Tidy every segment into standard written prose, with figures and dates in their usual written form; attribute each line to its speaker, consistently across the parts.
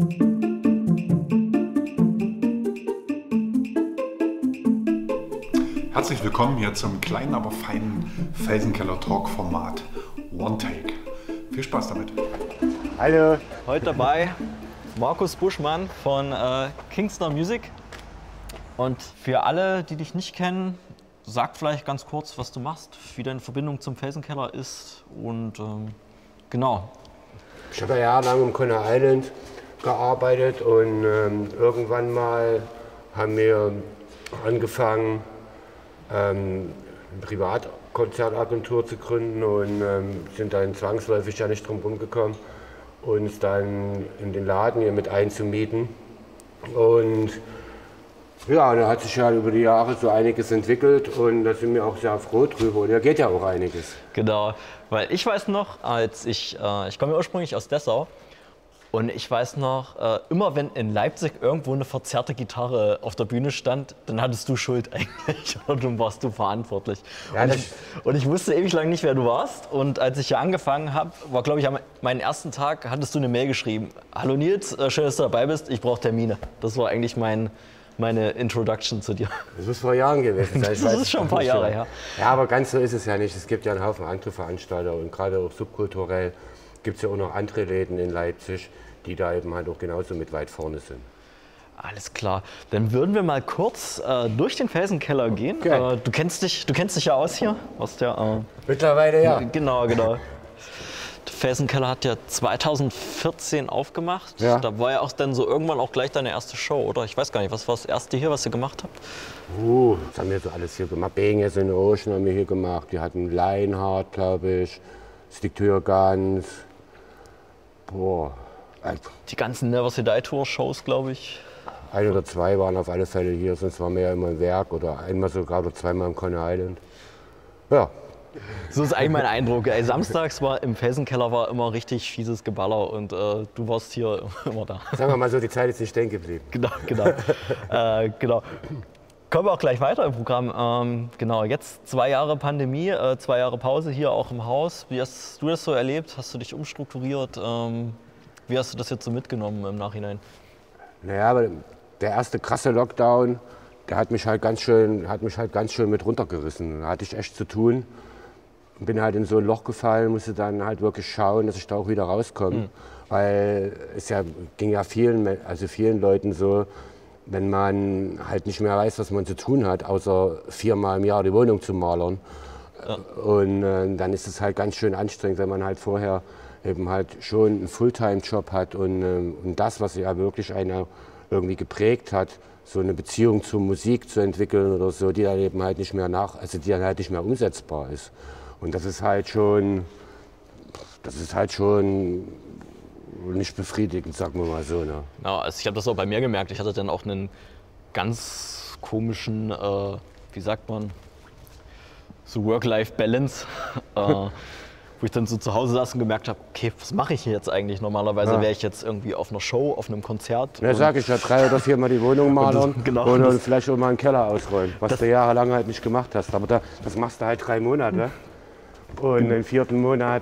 Speaker 1: Herzlich willkommen hier zum kleinen, aber feinen Felsenkeller-Talk-Format One Take. Viel Spaß damit.
Speaker 2: Hallo.
Speaker 3: Heute dabei Markus Buschmann von Kingsner Music. Und für alle, die dich nicht kennen, sag vielleicht ganz kurz, was du machst, wie deine Verbindung zum Felsenkeller ist und genau.
Speaker 2: Ich habe ja jahrelang im Coney Island gearbeitet und irgendwann mal haben wir angefangen, eine Privatkonzertagentur zu gründen und sind dann zwangsläufig ja nicht drum rumgekommen, uns dann in den Laden hier mit einzumieten. Und ja, da hat sich ja über die Jahre so einiges entwickelt und da sind wir auch sehr froh drüber und da geht ja auch einiges.
Speaker 3: Genau, weil ich weiß noch, als ich komme ja ursprünglich aus Dessau und ich weiß noch, immer wenn in Leipzig irgendwo eine verzerrte Gitarre auf der Bühne stand, dann hattest du Schuld eigentlich oder dann warst du verantwortlich.
Speaker 2: Ja,
Speaker 3: und ich wusste ewig lang nicht, wer du warst und als ich hier angefangen habe, war glaube ich meinen ersten Tag, hattest du eine Mail geschrieben. Hallo Nils, schön, dass du dabei bist, ich brauche Termine. Das war eigentlich meine Introduction zu dir.
Speaker 2: Das muss vor Jahren gewesen sein.
Speaker 3: Das ist schon ein paar Jahre her.
Speaker 2: Ja, aber ganz so ist es ja nicht. Es gibt ja einen Haufen andere Veranstalter und gerade auch subkulturell gibt es ja auch noch andere Läden in Leipzig, die da eben halt auch genauso mit weit vorne sind.
Speaker 3: Alles klar. Dann würden wir mal kurz durch den Felsenkeller gehen.
Speaker 2: Okay.
Speaker 3: Du kennst dich ja aus hier? Aus der,
Speaker 2: Mittlerweile ja.
Speaker 3: Genau. Der Felsenkeller hat ja 2014 aufgemacht.
Speaker 2: Ja.
Speaker 3: Da war ja auch dann so irgendwann auch gleich deine erste Show, oder? Ich weiß gar nicht, was war das erste hier, was ihr gemacht habt?
Speaker 2: Das haben wir so alles hier gemacht. Bangers in the Ocean haben wir hier gemacht. Die hatten Lionheart, glaube ich. Stick to Your Guns.
Speaker 3: Die ganzen Never Say Die Tour Shows, glaube ich.
Speaker 2: Ein oder zwei waren auf alle Fälle hier, sonst waren wir ja immer im Werk oder einmal sogar oder zweimal im Coney Island. Ja.
Speaker 3: So ist eigentlich mein Eindruck. Ey, samstags war im Felsenkeller war immer richtig fieses Geballer und du warst hier immer da.
Speaker 2: Sagen wir mal so, die Zeit ist nicht stehen geblieben.
Speaker 3: Genau. Kommen wir auch gleich weiter im Programm. Genau, jetzt 2 Jahre Pandemie, 2 Jahre Pause hier auch im Haus. Wie hast du das so erlebt? Hast du dich umstrukturiert? Wie hast du das jetzt so mitgenommen im Nachhinein?
Speaker 2: Naja, aber der erste krasse Lockdown, der hat mich halt ganz schön mit runtergerissen. Da hatte ich echt zu tun. Bin halt in so ein Loch gefallen, musste dann halt wirklich schauen, dass ich da auch wieder rauskomme. Weil es ja ging ja vielen Leuten so, wenn man halt nicht mehr weiß, was man zu tun hat, außer 4-mal im Jahr die Wohnung zu malern. Ja. Und dann ist es halt ganz schön anstrengend, wenn man halt vorher eben halt schon einen Fulltime-Job hat und das, was ja wirklich einen irgendwie geprägt hat, so eine Beziehung zur Musik zu entwickeln oder so, die dann eben halt nicht mehr die dann halt nicht mehr umsetzbar ist. Und das ist halt schon nicht befriedigend, sagen wir mal so. Ne?
Speaker 3: Ja, also ich habe das auch bei mir gemerkt. Ich hatte dann auch einen ganz komischen, wie sagt man, so Work-Life-Balance, wo ich dann so zu Hause saß und gemerkt habe, okay, was mache ich hier jetzt eigentlich? Normalerweise wäre ich jetzt irgendwie auf einer Show, auf einem Konzert.
Speaker 2: Ja, sag ich ja, 3 oder 4 Mal die Wohnung malern und vielleicht auch mal einen Keller ausräumen, was du jahrelang halt nicht gemacht hast. Aber das machst du halt 3 Monate. Und im 4. Monat,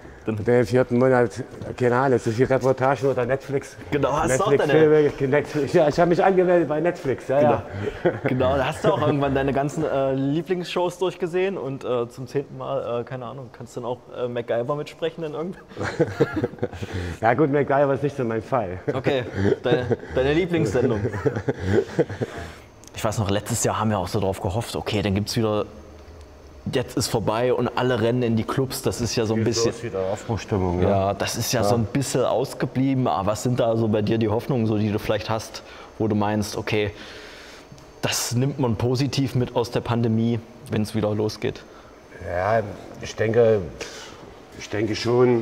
Speaker 2: keine Ahnung, so viele Reportagen oder Netflix.
Speaker 3: Genau, hast du auch
Speaker 2: Netflix, ja, ich habe mich angemeldet bei Netflix. Ja.
Speaker 3: Genau, da hast du auch irgendwann deine ganzen Lieblingsshows durchgesehen und zum 10. Mal, keine Ahnung, kannst du dann auch MacGyver mitsprechen dann irgendwie?
Speaker 2: Ja gut, MacGyver ist nicht so mein Fall.
Speaker 3: Okay, deine Lieblingssendung. Ich weiß noch, letztes Jahr haben wir auch so drauf gehofft, okay, dann gibt es wieder, jetzt ist vorbei und alle rennen in die Clubs, das ist ja so ein bisschen...
Speaker 2: Ist wieder Aufbruchstimmung.
Speaker 3: Ja, das ist ja so ein bisschen ausgeblieben. Aber was sind da so bei dir die Hoffnungen, so, die du vielleicht hast, wo du meinst, okay, das nimmt man positiv mit aus der Pandemie, wenn es wieder losgeht?
Speaker 2: Ja, ich denke schon,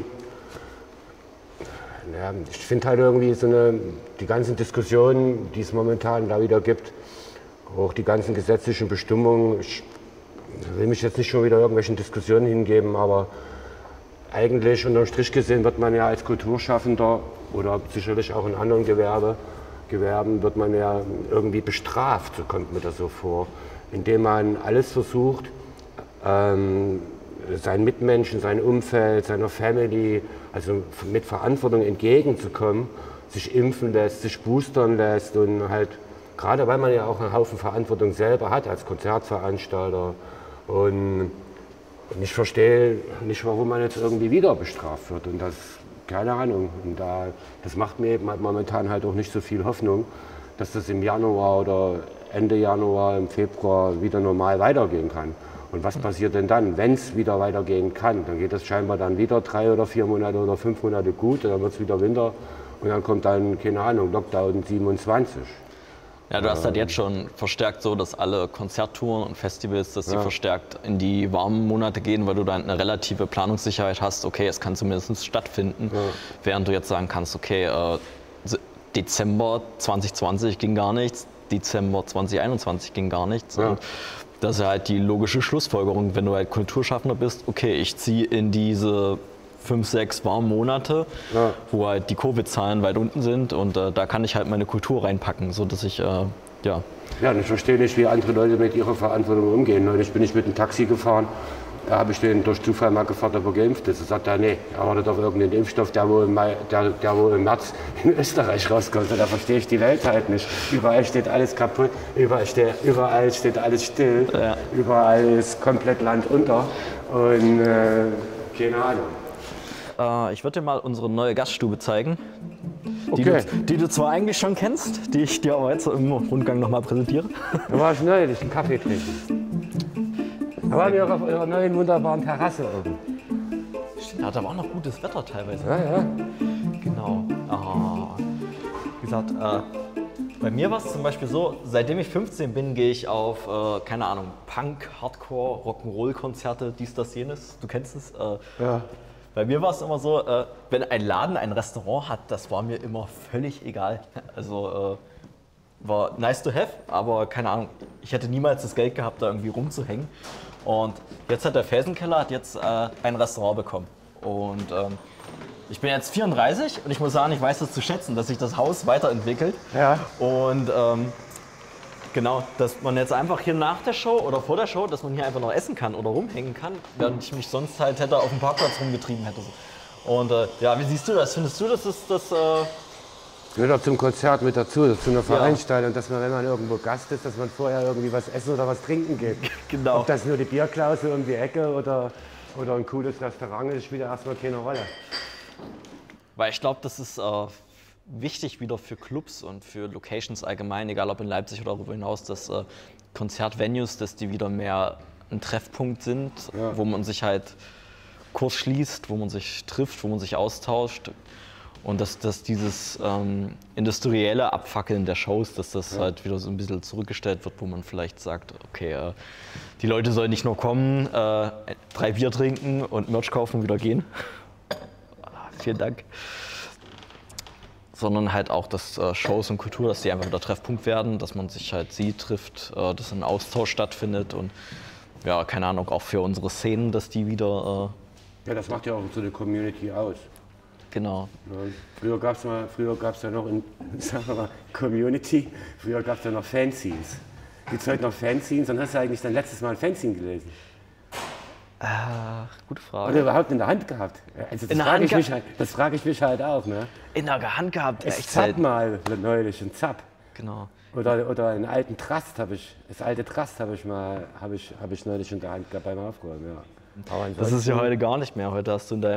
Speaker 2: ja, ich finde halt irgendwie die ganzen Diskussionen, die es momentan da wieder gibt, auch die ganzen gesetzlichen Bestimmungen, ich will mich jetzt nicht schon wieder irgendwelchen Diskussionen hingeben, aber eigentlich unterm Strich gesehen wird man ja als Kulturschaffender oder sicherlich auch in anderen Gewerben wird man ja irgendwie bestraft, so kommt mir das so vor, indem man alles versucht, seinen Mitmenschen, sein Umfeld, seiner Family, also mit Verantwortung entgegenzukommen, sich impfen lässt, sich boostern lässt und halt, gerade weil man ja auch einen Haufen Verantwortung selber hat als Konzertveranstalter. Und ich verstehe nicht, warum man jetzt irgendwie wieder bestraft wird. Und das, keine Ahnung, und das macht mir eben halt momentan halt auch nicht so viel Hoffnung, dass das im Januar oder Ende Januar, im Februar wieder normal weitergehen kann. Und was passiert denn dann, wenn es wieder weitergehen kann? Dann geht es scheinbar dann wieder 3 oder 4 Monate oder 5 Monate gut, und dann wird es wieder Winter und dann kommt dann, keine Ahnung, Lockdown 27.
Speaker 3: Ja, du hast halt jetzt schon verstärkt so, dass alle Konzerttouren und Festivals, dass sie verstärkt in die warmen Monate gehen, weil du dann eine relative Planungssicherheit hast, okay, es kann zumindest stattfinden, während du jetzt sagen kannst, okay, Dezember 2020 ging gar nichts, Dezember 2021 ging gar nichts. Und das ist halt die logische Schlussfolgerung, wenn du halt Kulturschaffender bist, okay, ich ziehe in diese 5, 6 warmen Monate, wo halt die Covid-Zahlen weit unten sind, und da kann ich halt meine Kultur reinpacken, sodass ich,
Speaker 2: Ja, und ich verstehe nicht, wie andere Leute mit ihrer Verantwortung umgehen. Neulich bin ich mit dem Taxi gefahren, da habe ich den durch Zufall mal gefragt, ob er geimpft ist. Er sagt, nee, er wartet auf irgendeinen Impfstoff, der wohl im März in Österreich rauskommt. Und da verstehe ich die Welt halt nicht. Überall steht alles kaputt, überall steht alles still, überall ist komplett Land unter und keine Ahnung.
Speaker 3: Ich würde dir mal unsere neue Gaststube zeigen,
Speaker 2: Okay.
Speaker 3: die du zwar eigentlich schon kennst, die ich dir aber jetzt im Rundgang nochmal präsentiere.
Speaker 2: Da war ich neulich einen Kaffee trinken. Da waren wir auch auf eurer neuen wunderbaren Terrasse oben.
Speaker 3: Ja, da war auch noch gutes Wetter teilweise.
Speaker 2: Ja.
Speaker 3: Genau. Wie gesagt, bei mir war es zum Beispiel so, seitdem ich 15 bin, gehe ich auf, keine Ahnung, Punk, Hardcore, Rock'n'Roll-Konzerte, dies, das, jenes. Du kennst es.
Speaker 2: Ja.
Speaker 3: Bei mir war es immer so, wenn ein Laden ein Restaurant hat, das war mir immer völlig egal. Also war nice to have, aber keine Ahnung, ich hätte niemals das Geld gehabt, da irgendwie rumzuhängen. Und jetzt hat der Felsenkeller ein Restaurant bekommen. Und ich bin jetzt 34 und ich muss sagen, ich weiß das zu schätzen, dass sich das Haus weiterentwickelt.
Speaker 2: Ja.
Speaker 3: Und genau, dass man jetzt einfach hier nach der Show oder vor der Show, dass man hier einfach noch essen kann oder rumhängen kann, während ich mich sonst halt hätte auf dem Parkplatz rumgetrieben hätte. Und ja, wie siehst du das? Findest du, dass es das...
Speaker 2: Gehört auch zum Konzert mit dazu, zu einer Veranstaltung, dass man, wenn man irgendwo Gast ist, dass man vorher irgendwie was essen oder was trinken geht.
Speaker 3: Genau.
Speaker 2: Ob das nur die Bierklause um die Ecke oder ein cooles Restaurant ist, spielt ja erstmal keine Rolle.
Speaker 3: Weil ich glaube, das ist wichtig wieder für Clubs und für Locations allgemein, egal ob in Leipzig oder darüber hinaus, dass Konzertvenues, dass die wieder mehr ein Treffpunkt sind, wo man sich halt kurz schließt, wo man sich trifft, wo man sich austauscht. Und dass dieses industrielle Abfackeln der Shows, dass das halt wieder so ein bisschen zurückgestellt wird, wo man vielleicht sagt, okay, die Leute sollen nicht nur kommen, 3 Bier trinken und Merch kaufen und wieder gehen. Vielen Dank. Sondern halt auch, dass Shows und Kultur, dass die einfach wieder Treffpunkt werden, dass man sich halt trifft, dass ein Austausch stattfindet und ja, keine Ahnung, auch für unsere Szenen, dass die wieder...
Speaker 2: Ja, das macht ja auch so eine Community aus.
Speaker 3: Genau.
Speaker 2: Ja, früher gab es ja noch sagen wir mal, Community, früher gab es ja noch Fanzines. Gibt es heute noch Fanzines? Wann hast du eigentlich dein letztes Mal ein Fanzine gelesen?
Speaker 3: Gute Frage.
Speaker 2: Oder überhaupt in der Hand gehabt? Also das frage ich mich halt auch. Ne?
Speaker 3: In der Hand gehabt,
Speaker 2: echt Zapp mal neulich, ein Zapp.
Speaker 3: Genau.
Speaker 2: Oder einen alten Trust das alte Trust habe ich neulich in der Hand gehabt beim Aufräumen. Ja. Aber
Speaker 3: das ist ja heute gar nicht mehr. Heute hast du in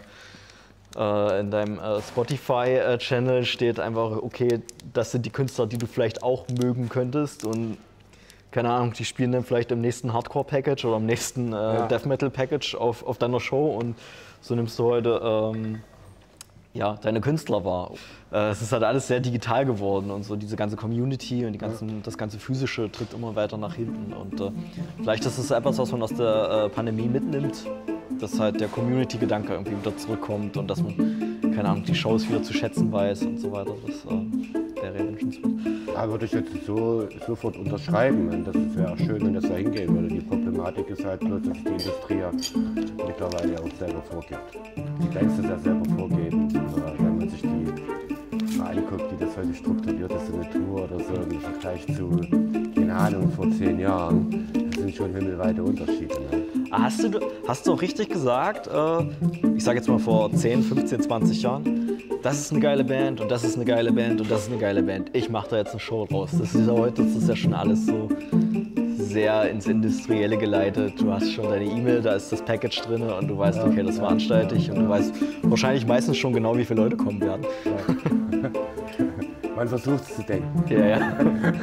Speaker 3: deinem Spotify-Channel steht einfach, okay, das sind die Künstler, die du vielleicht auch mögen könntest und keine Ahnung, die spielen dann vielleicht im nächsten Hardcore-Package oder im nächsten Death-Metal-Package auf deiner Show und so nimmst du heute deine Künstler wahr. Es ist halt alles sehr digital geworden und so diese ganze Community und das ganze Physische tritt immer weiter nach hinten und vielleicht ist es etwas, was man aus der Pandemie mitnimmt, dass halt der Community-Gedanke irgendwie wieder zurückkommt und dass man, keine Ahnung, die Shows wieder zu schätzen weiß und so weiter. Das wäre wünschenswert.
Speaker 2: Da würde ich jetzt sofort unterschreiben. Und das wäre auch schön, wenn das da hingehen würde. Die Problematik ist halt bloß, dass die Industrie ja mittlerweile auch selber vorgibt. Die längst es ja selber vorgeben. Wenn man sich die mal anguckt, wie das heute strukturiert ist, eine Tour oder so, im Vergleich zu, keine Ahnung, vor 10 Jahren, das sind schon himmelweite Unterschiede. Ne?
Speaker 3: Hast du auch richtig gesagt, ich sage jetzt mal vor 10, 15, 20 Jahren, das ist eine geile Band und das ist eine geile Band und das ist eine geile Band. Ich mache da jetzt eine Show draus. Das ist ja heute, das ist ja schon alles so sehr ins Industrielle geleitet. Du hast schon deine E-Mail, da ist das Package drin und du weißt, okay, das veranstalte ich und du weißt wahrscheinlich meistens schon genau, wie viele Leute kommen werden.
Speaker 2: Ja. Man versucht es zu denken.
Speaker 3: Ja, ja.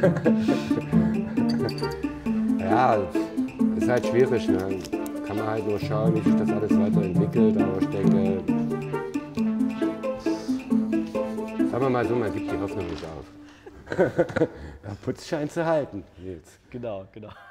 Speaker 2: Ja, ist halt schwierig. Ne? Kann man halt nur schauen, wie sich das alles weiterentwickelt. Aber ich denke, sagen wir mal so, man gibt die Hoffnung nicht auf. Ja, Putz scheint zu halten, Nils.
Speaker 3: Genau.